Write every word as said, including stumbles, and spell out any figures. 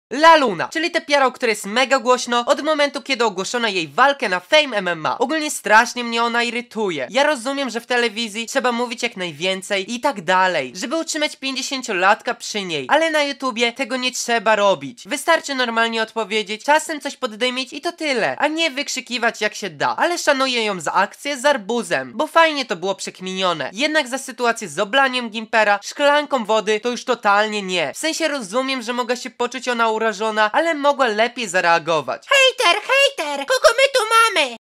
Laluna, czyli te piaro, które jest mega głośno od momentu, kiedy ogłoszono jej walkę na Fame M M A. Ogólnie strasznie mnie ona irytuje. Ja rozumiem, że w telewizji trzeba mówić jak najwięcej i tak dalej, żeby utrzymać pięćdziesięciolatka przy niej, ale na YouTubie tego nie trzeba robić. Wystarczy normalnie odpowiedzieć, czasem coś poddymić i to tyle, a nie wykrzykiwać jak się da. Ale szanuję ją za akcję z arbuzem, bo fajnie to było przekminione. Jednak za sytuację z oblaniem Gimpera szklanką wody to już totalnie nie. W sensie rozumiem, że mogła się poczuć ona urażona, ale mogła lepiej zareagować. Hejter, hejter! Kogo my tu mamy?